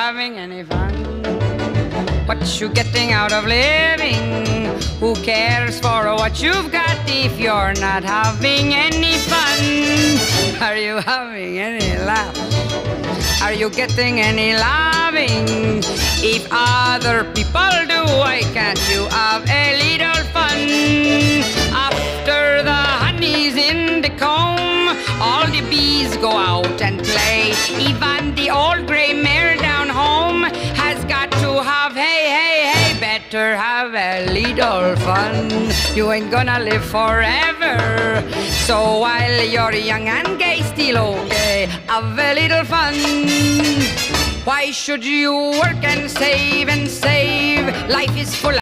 having any fun? What you getting out of living? Who cares for what you've got if you're not having any fun? Are you having any laugh? Are you getting any loving? If other people do, why can't you have a little fun? After the honey's in the comb, all the bees go out and play. Even the old gray mare down home has got to have, hey, better have a little fun. You ain't gonna live forever, so while you're young and gay, still okay, have a little fun. Why should you work and save and save? Life is full of